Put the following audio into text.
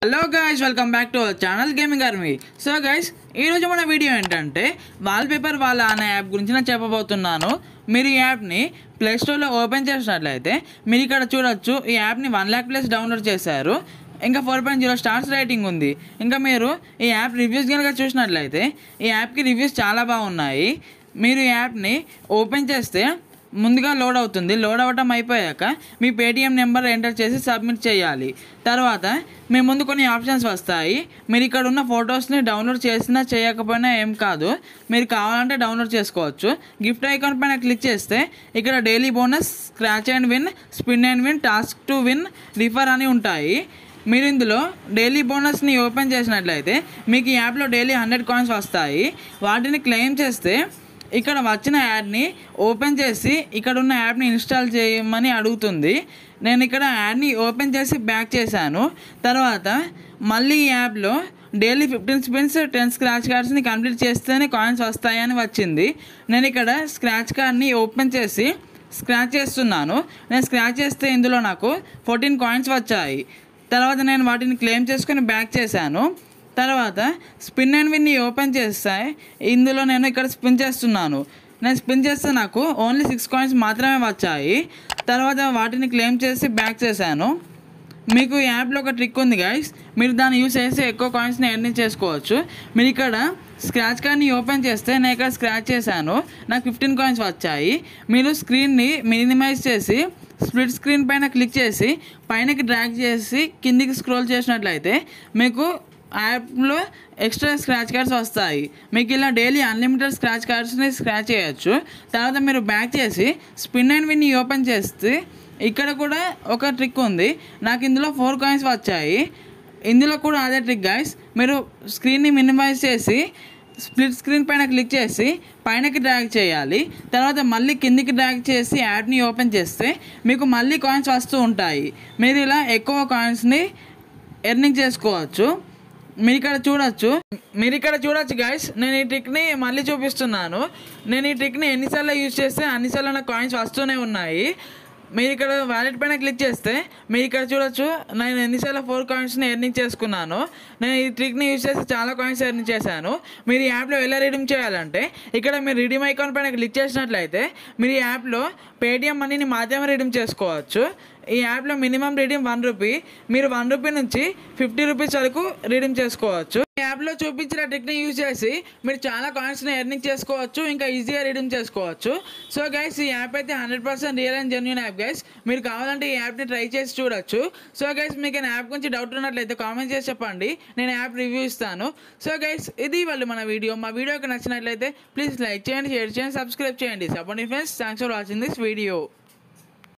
Hello guys, welcome back to our channel gaming army. So guys, ఈరోజు మన video ఏంటంటే wallpaper వాళ్ళ అనే యాప్ గురించి నేను చెప్పబోతున్నాను. మీరు ఈ యాప్ని ప్లేస్టోర్లో ఓపెన్ చేసినట్లయితే మీరు ఇక్కడ చూడొచ్చు, ఈ యాప్ని 1,00,000+ డౌన్లోడ్ చేశారు. ఇంకా 4.0 స్టార్స్ రేటింగ్ ఉంది. ఇంకా మీరు ఈ యాప్ రివ్యూస్ కనుక చూసినట్లయితే ఈ యాప్కి రివ్యూస్ చాలా బాగున్నాయి. మీరు ఈ యాప్ని ఓపెన్ చేస్తే ముందుగా లోడ్ అవుతుంది. లోడ్ అవ్వటం అయిపోయాక మీ పేటిఎం నెంబర్ ఎంటర్ చేసి సబ్మిట్ చేయాలి. తర్వాత మీ ముందు కొన్ని ఆప్షన్స్ వస్తాయి. మీరు ఇక్కడ ఉన్న ఫొటోస్ని డౌన్లోడ్ చేసినా చేయకపోయినా ఏం కాదు, మీరు కావాలంటే డౌన్లోడ్ చేసుకోవచ్చు. గిఫ్ట్ ఐకాన్ పైన క్లిక్ చేస్తే ఇక్కడ daily bonus, scratch and win, spin and win, task to win, refer అని ఉంటాయి. మీరు ఇందులో డైలీ బోనస్ని ఓపెన్ చేసినట్లయితే మీకు ఈ యాప్లో డైలీ 100 కాయిన్స్ వస్తాయి. వాటిని క్లెయిమ్ చేస్తే ఇక్కడ వచ్చిన యాడ్ని ఓపెన్ చేసి ఇక్కడ ఉన్న యాప్ని ఇన్స్టాల్ చేయమని అడుగుతుంది. నేను ఇక్కడ యాడ్ని ఓపెన్ చేసి బ్యాక్ చేశాను. తర్వాత మళ్ళీ ఈ యాప్లో డైలీ 15 స్పిన్స్, 10 స్క్రాచ్ కార్డ్స్ని కంప్లీట్ చేస్తేనే కాయిన్స్ వస్తాయని వచ్చింది. నేను ఇక్కడ స్క్రాచ్ కార్డ్ని ఓపెన్ చేసి స్క్రాచ్ చేస్తున్నాను. నేను స్క్రాచ్ చేస్తే ఇందులో నాకు 14 కాయిన్స్ వచ్చాయి. తర్వాత నేను వాటిని క్లెయిమ్ చేసుకొని బ్యాక్ చేశాను. తర్వాత స్పిన్ అండ్ విన్ని ఓపెన్ చేస్తే ఇందులో నేను ఇక్కడ స్పిన్ చేస్తున్నాను. నేను స్పిన్ చేస్తే నాకు ఓన్లీ 6 కాయిన్స్ మాత్రమే వచ్చాయి. తర్వాత వాటిని క్లెయిమ్ చేసి బ్యాక్ చేశాను. మీకు ఈ యాప్లో ఒక ట్రిక్ ఉంది గైస్, మీరు దాన్ని యూస్ చేసి ఎక్కువ కాయిన్స్ని ఎర్న్ చేసుకోవచ్చు. మీరు ఇక్కడ స్క్రాచ్ కార్డ్ని ఓపెన్ చేస్తే నేను ఇక్కడ స్క్రాచ్ చేశాను, నాకు 15 కాయిన్స్ వచ్చాయి. మీరు స్క్రీన్ని మినిమైజ్ చేసి స్ప్లిట్ స్క్రీన్ పైన క్లిక్ చేసి పైనకి డ్రాగ్ చేసి కిందికి స్క్రోల్ చేసినట్లయితే మీకు యాప్లో ఎక్స్ట్రా స్క్రాచ్ కార్డ్స్ వస్తాయి. మీకు ఇలా డైలీ అన్లిమిటెడ్ స్క్రాచ్ కార్డ్స్ని స్క్రాచ్ చేయొచ్చు. తర్వాత మీరు బ్యాక్ చేసి స్పిన్ అండ్ విన్ని ఓపెన్ చేస్తే ఇక్కడ కూడా ఒక ట్రిక్ ఉంది. నాకు ఇందులో 4 కాయిన్స్ వచ్చాయి. ఇందులో కూడా అదే ట్రిక్ గైస్, మీరు స్క్రీన్ని మినిమైజ్ చేసి స్ప్లిట్ స్క్రీన్ పైన క్లిక్ చేసి పైనకి డ్రాగ్ చేయాలి. తర్వాత మళ్ళీ కిందికి డ్రాగ్ చేసి యాప్ని ఓపెన్ చేస్తే మీకు మళ్ళీ కాయిన్స్ వస్తూ ఉంటాయి. మీరు ఇలా ఎక్కువ కాయిన్స్ని ఎర్నింగ్ చేసుకోవచ్చు. మీరు ఇక్కడ చూడొచ్చు గైస్, నేను ఈ ట్రిక్ని మళ్ళీ చూపిస్తున్నాను. నేను ఈ ట్రిక్ని ఎన్నిసార్లు యూజ్ చేస్తే అన్నిసార్లు నాకు కాయిన్స్ వస్తూనే ఉన్నాయి. మీరు ఇక్కడ వాలెట్ పైన క్లిక్ చేస్తే మీరు ఇక్కడ చూడొచ్చు, నేను ఎన్నిసార్లు 4 కాయిన్స్ని ఎర్నింగ్ చేసుకున్నాను. నేను ఈ ట్రిక్ని యూజ్ చేసి చాలా కాయిన్స్ ఎర్నింగ్ చేశాను. మీరు ఈ యాప్లో ఎలా రిడీమ్ చేయాలంటే ఇక్కడ మీరు రిడీమ్ ఐకాన్ పైన క్లిక్ చేసినట్లయితే మీరు ఈ యాప్లో పేటిఎం మనీని మాత్రమే రిడీమ్ చేసుకోవచ్చు. ఈ యాప్లో మినిమం రిడీమ్ 1 రూపీ. మీరు 1 రూపీ నుంచి 50 రూపీస్ వరకు రిడీమ్ చేసుకోవచ్చు. ఈ యాప్లో చూపించిన ట్రిక్ని యూజ్ చేసి మీరు చాలా కాయిన్స్ని ఎర్నింగ్ చేసుకోవచ్చు, ఇంకా ఈజీగా రిడీమ్ చేసుకోవచ్చు. సో గైస్, ఈ యాప్ అయితే 100% real and genuine app guys. మీరు కావాలంటే ఈ యాప్ని ట్రై చేసి చూడొచ్చు. సో గైస్, మీకు ఈ యాప్ గురించి డౌట్ ఉన్నట్లయితే కామెంట్ చేసి చెప్పండి, నేను యాప్ రివ్యూ ఇస్తాను. సో గైస్, ఇది వాళ్ళు మన వీడియో. మా వీడియోకి నచ్చినట్లయితే ప్లీజ్ లైక్ చేయండి, షేర్ చేయండి, సబ్స్క్రైబ్ చేయండి. Support friends, thanks for watching this video.